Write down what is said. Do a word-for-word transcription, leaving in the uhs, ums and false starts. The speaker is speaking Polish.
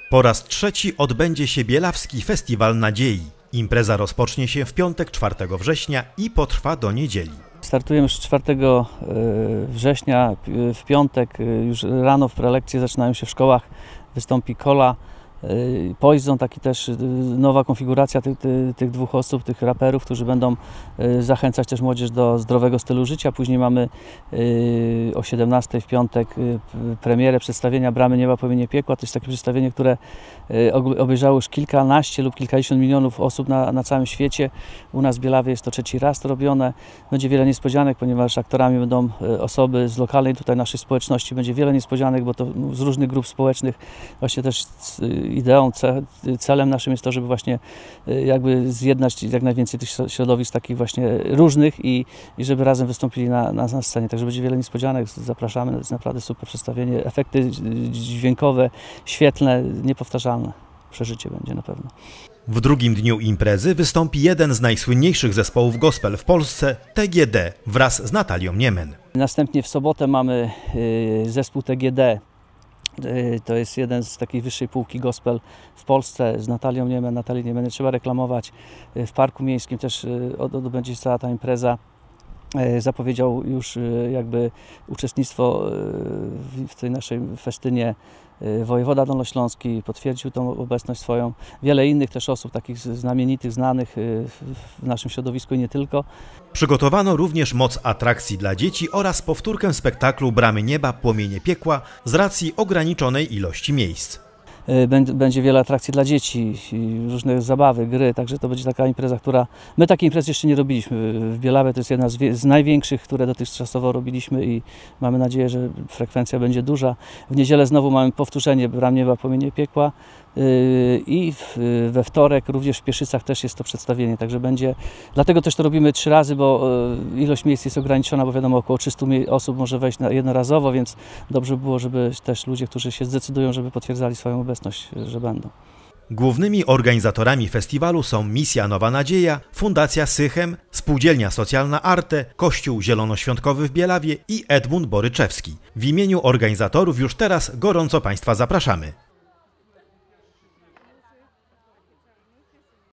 Po raz trzeci odbędzie się Bielawski Festiwal Nadziei. Impreza rozpocznie się w piątek, czwartego września i potrwa do niedzieli. Startujemy już czwartego września, w piątek już rano w prelekcje zaczynają się w szkołach, wystąpi Kola, Poison, taki też nowa konfiguracja tych, tych, tych dwóch osób, tych raperów, którzy będą zachęcać też młodzież do zdrowego stylu życia. Później mamy o siedemnastej w piątek premierę przedstawienia Bramy Nieba Płomienie Piekła. To jest takie przedstawienie, które obejrzało już kilkanaście lub kilkadziesiąt milionów osób na, na całym świecie. U nas w Bielawie jest to trzeci raz to robione. Będzie wiele niespodzianek, ponieważ aktorami będą osoby z lokalnej tutaj naszej społeczności. Będzie wiele niespodzianek, bo to z różnych grup społecznych. Właśnie też ideą, celem naszym jest to, żeby właśnie jakby zjednać jak najwięcej tych środowisk takich właśnie różnych i, i żeby razem wystąpili na, na, na scenie. Także będzie wiele niespodzianek, zapraszamy, to jest naprawdę super przedstawienie, efekty dźwiękowe, świetlne, niepowtarzalne. Przeżycie będzie na pewno. W drugim dniu imprezy wystąpi jeden z najsłynniejszych zespołów gospel w Polsce, T G D, wraz z Natalią Niemen. Następnie w sobotę mamy zespół T G D. To jest jeden z takiej wyższej półki gospel w Polsce z Natalią Niemen. Natalii Niemen nie trzeba reklamować. W Parku Miejskim też odbędzie się cała ta impreza. Zapowiedział już jakby uczestnictwo w tej naszej festynie wojewoda dolnośląski, potwierdził tą obecność swoją. Wiele innych też osób, takich znamienitych, znanych w naszym środowisku i nie tylko. Przygotowano również moc atrakcji dla dzieci oraz powtórkę spektaklu Bramy Nieba Płomienie Piekła z racji ograniczonej ilości miejsc. Będzie wiele atrakcji dla dzieci, różne zabawy, gry, także to będzie taka impreza, która... My takiej imprezy jeszcze nie robiliśmy w Bielawie, to jest jedna z, z największych, które dotychczasowo robiliśmy i mamy nadzieję, że frekwencja będzie duża. W niedzielę znowu mamy powtórzenie Bram Nieba Płomienie Piekła i we wtorek również w Pieszycach też jest to przedstawienie, także będzie... Dlatego też to robimy trzy razy, bo ilość miejsc jest ograniczona, bo wiadomo, około trzystu osób może wejść jednorazowo, więc dobrze było, żeby też ludzie, którzy się zdecydują, żeby potwierdzali swoją obecność, że będą. Głównymi organizatorami festiwalu są Misja Nowa Nadzieja, Fundacja Sychem, Spółdzielnia Socjalna Arte, Kościół Zielonoświątkowy w Bielawie i Edmund Boryczewski. W imieniu organizatorów już teraz gorąco Państwa zapraszamy.